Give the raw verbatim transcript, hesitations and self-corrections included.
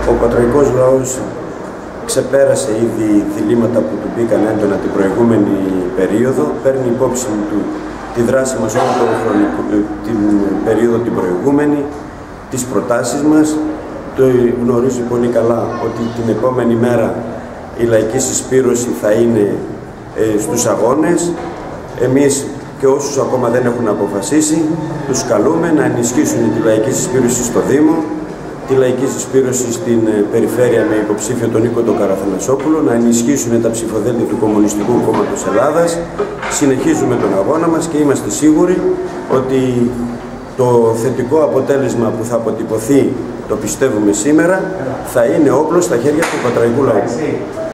Ο πατραϊκός λαός ξεπέρασε ήδη διλήμματα που του μπήκαν έντονα την προηγούμενη περίοδο, παίρνει υπόψη του τη δράση μας όλο τον χρονικό, την περίοδο την προηγούμενη, τις προτάσεις μας. Το γνωρίζει πολύ καλά ότι την επόμενη μέρα η λαϊκή συσπήρωση θα είναι ε, στους αγώνες. Εμείς και όσους ακόμα δεν έχουν αποφασίσει, τους καλούμε να ενισχύσουν τη λαϊκή συσπήρωση στο Δήμο, τη λαϊκή συσπήρωση στην περιφέρεια με υποψήφιο τον Νίκο τον Καραθανασόπουλο, να ενισχύσουν τα ψηφοδέλτια του Κομμουνιστικού Κόμματος Ελλάδας. Συνεχίζουμε τον αγώνα μας και είμαστε σίγουροι ότι το θετικό αποτέλεσμα που θα αποτυπωθεί, το πιστεύουμε σήμερα, θα είναι όπλο στα χέρια του πατραϊκού λαού.